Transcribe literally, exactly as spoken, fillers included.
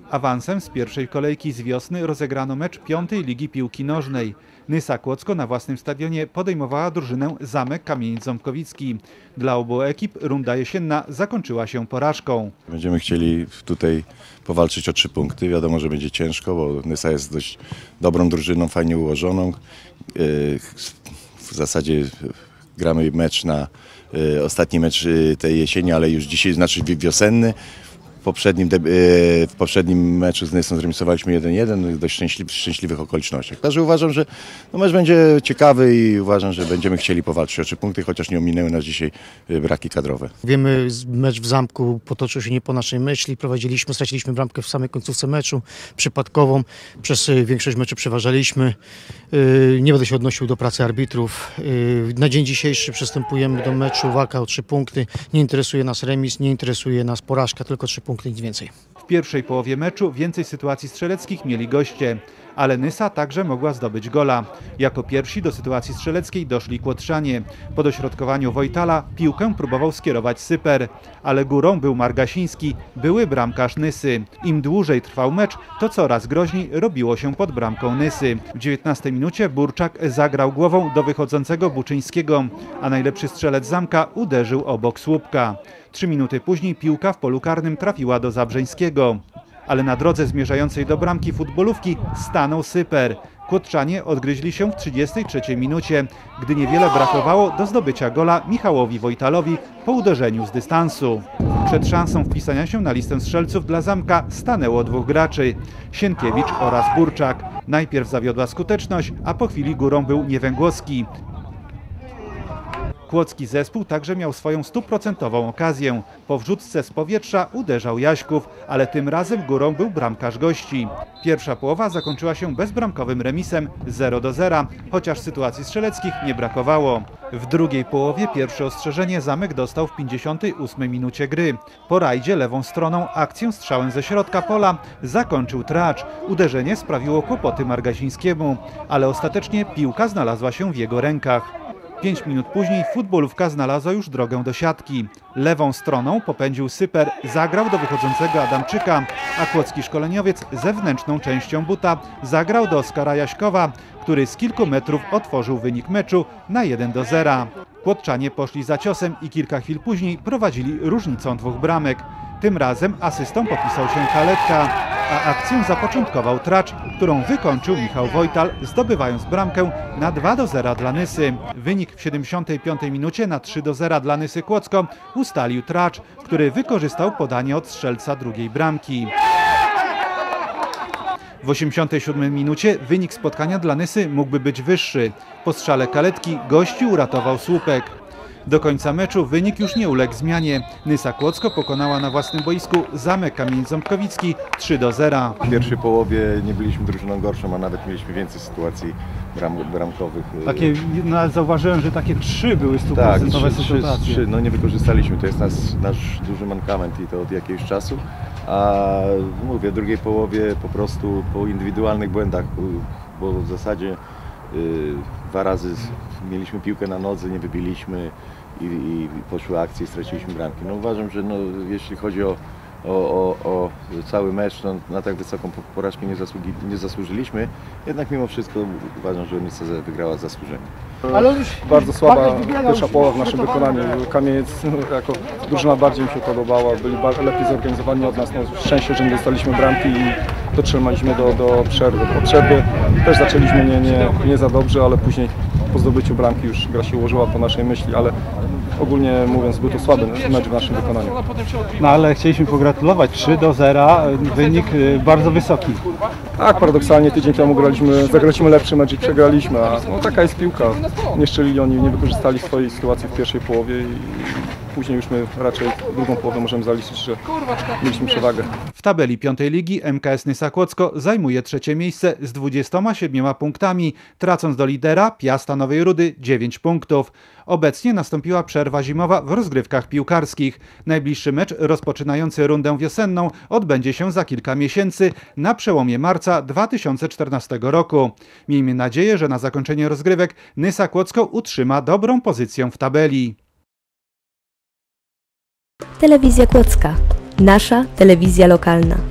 Awansem z pierwszej kolejki z wiosny rozegrano mecz piątej Ligi Piłki Nożnej. Nysa Kłodzko na własnym stadionie podejmowała drużynę Zamek Kamieniec-Ząbkowicki. Dla obu ekip runda jesienna zakończyła się porażką. Będziemy chcieli tutaj powalczyć o trzy punkty. Wiadomo, że będzie ciężko, bo Nysa jest dość dobrą drużyną, fajnie ułożoną. W zasadzie gramy mecz na ostatni mecz tej jesieni, ale już dzisiaj znaczy wiosenny. W poprzednim, w poprzednim meczu z Nysą zremisowaliśmy jeden jeden w dość szczęśliwych, szczęśliwych okolicznościach. Także uważam, że no mecz będzie ciekawy i uważam, że będziemy chcieli powalczyć o trzy punkty, chociaż nie ominęły nas dzisiaj braki kadrowe. Wiemy, mecz w Zamku potoczył się nie po naszej myśli. Prowadziliśmy, straciliśmy bramkę w samej końcówce meczu, przypadkową. Przez większość meczu przeważaliśmy. Nie będę się odnosił do pracy arbitrów. Na dzień dzisiejszy przystępujemy do meczu, walka o trzy punkty. Nie interesuje nas remis, nie interesuje nas porażka, tylko trzy punkty, nic więcej. W pierwszej połowie meczu więcej sytuacji strzeleckich mieli goście, ale Nysa także mogła zdobyć gola. Jako pierwsi do sytuacji strzeleckiej doszli Kłotrzanie. Po dośrodkowaniu Wojtala piłkę próbował skierować Syper, ale górą był Margasiński, były bramkarz Nysy. Im dłużej trwał mecz, to coraz groźniej robiło się pod bramką Nysy. W dziewiętnastej minucie Burczak zagrał głową do wychodzącego Buczyńskiego, a najlepszy strzelec Zamka uderzył obok słupka. Trzy minuty później piłka w polu karnym trafiła do Zabrzeńskiego. Ale na drodze zmierzającej do bramki futbolówki stanął Syper. Kłotrzanie odgryźli się w trzydziestej trzeciej minucie, gdy niewiele brakowało do zdobycia gola Michałowi Wojtalowi po uderzeniu z dystansu. Przed szansą wpisania się na listę strzelców dla Zamka stanęło dwóch graczy – Sienkiewicz oraz Burczak. Najpierw zawiodła skuteczność, a po chwili górą był Niewęgłowski. Kłodzki zespół także miał swoją stuprocentową okazję. Po wrzutce z powietrza uderzał Jaśków, ale tym razem górą był bramkarz gości. Pierwsza połowa zakończyła się bezbramkowym remisem zero do zera, chociaż sytuacji strzeleckich nie brakowało. W drugiej połowie pierwsze ostrzeżenie Zamek dostał w pięćdziesiątej ósmej minucie gry. Po rajdzie lewą stroną akcję strzałem ze środka pola zakończył Tracz. Uderzenie sprawiło kłopoty Margasińskiemu, ale ostatecznie piłka znalazła się w jego rękach. Pięć minut później futbolówka znalazła już drogę do siatki. Lewą stroną popędził Syper, zagrał do wychodzącego Adamczyka, a kłodzki szkoleniowiec zewnętrzną częścią buta zagrał do Oskara Jaśkowa, który z kilku metrów otworzył wynik meczu na jeden do zera. Kłodzczanie poszli za ciosem i kilka chwil później prowadzili różnicą dwóch bramek. Tym razem asystą popisał się Kaletka, a akcję zapoczątkował Tracz, którą wykończył Michał Wojtal, zdobywając bramkę na dwa do zera dla Nysy. Wynik w siedemdziesiątej piątej minucie na trzy do zera dla Nysy Kłodzko ustalił Tracz, który wykorzystał podanie od strzelca drugiej bramki. W osiemdziesiątej siódmej minucie wynik spotkania dla Nysy mógłby być wyższy. Po strzale Kaletki gości uratował słupek. Do końca meczu wynik już nie uległ zmianie. Nysa Kłodzko pokonała na własnym boisku Zamek Kamieniec-Ząbkowicki trzy do zera. W pierwszej połowie nie byliśmy drużyną gorszą, a nawet mieliśmy więcej sytuacji bram, bramkowych. Takie, no, zauważyłem, że takie trzy były stuprocentowe tak, sytuacje. Trzy, no nie wykorzystaliśmy, to jest nas, nasz duży mankament i to od jakiegoś czasu. A mówię, w drugiej połowie po prostu po indywidualnych błędach, bo w zasadzie yy, dwa razy mieliśmy piłkę na nodze, nie wybiliśmy i, i poszły akcje i straciliśmy bramki. No uważam, że no, jeśli chodzi o, o, o, o cały mecz, no, na tak wysoką porażkę nie, zasługi, nie zasłużyliśmy, jednak mimo wszystko uważam, że Nysa wygrała zasłużenie. Ale bardzo słaba pierwsza połowa w naszym wykonaniu. Kamieniec no, jako drużyna bardziej mi się podobała, byli lepiej zorganizowani od nas. No, szczęście, że nie dostaliśmy bramki i dotrzymaliśmy do, do przerwy. Po przerwie też zaczęliśmy nie, nie, nie za dobrze, ale później po zdobyciu bramki już gra się ułożyła po naszej myśli, ale ogólnie mówiąc był to słaby mecz w naszym wykonaniu. No ale chcieliśmy pogratulować, trzy do zera, wynik bardzo wysoki. Tak, paradoksalnie tydzień temu graliśmy, zagraliśmy lepszy mecz i przegraliśmy, a no, taka jest piłka. Nie szczelili oni, nie wykorzystali swojej sytuacji w pierwszej połowie i później już my raczej drugą połowę możemy zaliczyć, że mieliśmy przewagę. W tabeli piątej ligi M K S Nysa Kłodzko zajmuje trzecie miejsce z dwudziestoma siedmioma punktami, tracąc do lidera Piasta Nowej Rudy dziewięć punktów. Obecnie nastąpiła przerwa zimowa w rozgrywkach piłkarskich. Najbliższy mecz rozpoczynający rundę wiosenną odbędzie się za kilka miesięcy na przełomie marca dwa tysiące czternastego roku. Miejmy nadzieję, że na zakończenie rozgrywek Nysa Kłodzko utrzyma dobrą pozycję w tabeli. Telewizja Kłodzka. Nasza telewizja lokalna.